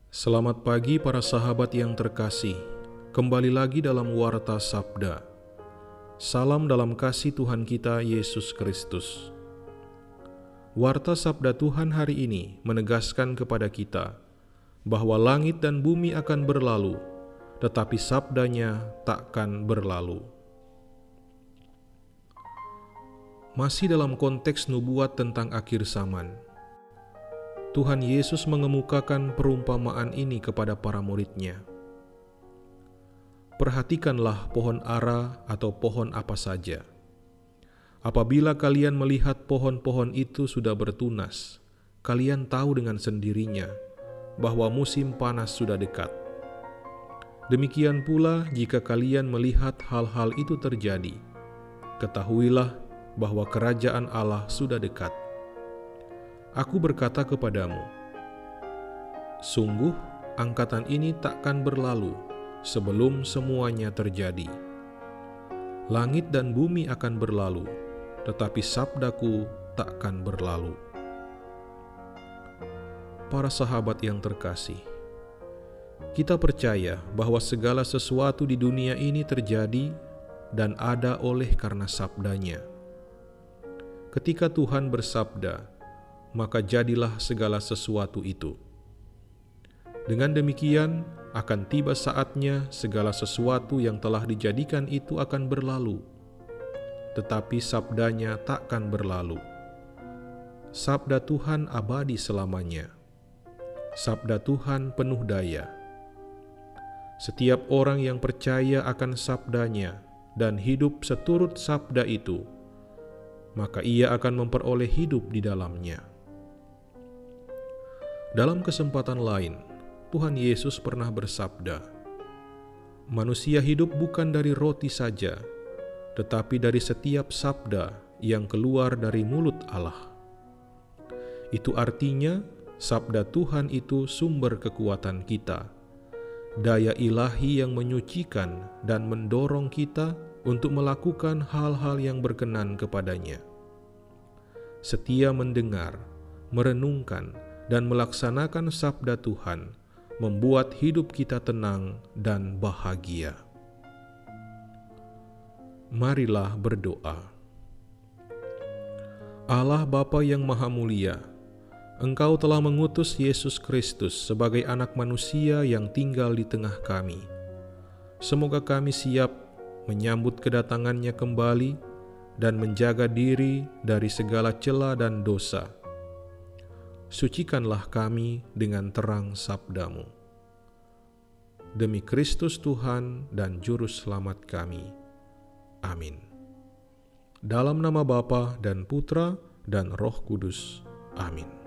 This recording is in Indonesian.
Selamat pagi para sahabat yang terkasih. Kembali lagi dalam Warta Sabda. Salam dalam kasih Tuhan kita Yesus Kristus. Warta Sabda Tuhan hari ini menegaskan kepada kita bahwa langit dan bumi akan berlalu, tetapi sabdanya takkan berlalu. Masih dalam konteks nubuat tentang akhir zaman, Tuhan Yesus mengemukakan perumpamaan ini kepada para murid-Nya. Perhatikanlah pohon ara atau pohon apa saja. Apabila kalian melihat pohon-pohon itu sudah bertunas, kalian tahu dengan sendirinya bahwa musim panas sudah dekat. Demikian pula jika kalian melihat hal-hal itu terjadi, ketahuilah bahwa kerajaan Allah sudah dekat. Aku berkata kepadamu, sungguh angkatan ini takkan berlalu sebelum semuanya terjadi. Langit dan bumi akan berlalu, tetapi sabdaku takkan berlalu. Para sahabat yang terkasih, kita percaya bahwa segala sesuatu di dunia ini terjadi dan ada oleh karena sabdanya. Ketika Tuhan bersabda, maka jadilah segala sesuatu itu. Dengan demikian, akan tiba saatnya segala sesuatu yang telah dijadikan itu akan berlalu, tetapi sabdanya takkan berlalu. Sabda Tuhan abadi selamanya. Sabda Tuhan penuh daya. Setiap orang yang percaya akan sabdanya dan hidup seturut sabda itu, maka ia akan memperoleh hidup di dalamnya. Dalam kesempatan lain, Tuhan Yesus pernah bersabda, "Manusia hidup bukan dari roti saja, tetapi dari setiap sabda yang keluar dari mulut Allah." Itu artinya, sabda Tuhan itu sumber kekuatan kita, daya ilahi yang menyucikan dan mendorong kita untuk melakukan hal-hal yang berkenan kepadanya. Setia mendengar, merenungkan, dan melaksanakan sabda Tuhan membuat hidup kita tenang dan bahagia. Marilah berdoa. Allah Bapa yang Maha Mulia, Engkau telah mengutus Yesus Kristus sebagai anak manusia yang tinggal di tengah kami. Semoga kami siap menyambut kedatangannya kembali dan menjaga diri dari segala cela dan dosa. Sucikanlah kami dengan terang sabda-Mu. Demi Kristus Tuhan dan Juru Selamat kami. Amin. Dalam nama Bapa dan Putra dan Roh Kudus. Amin.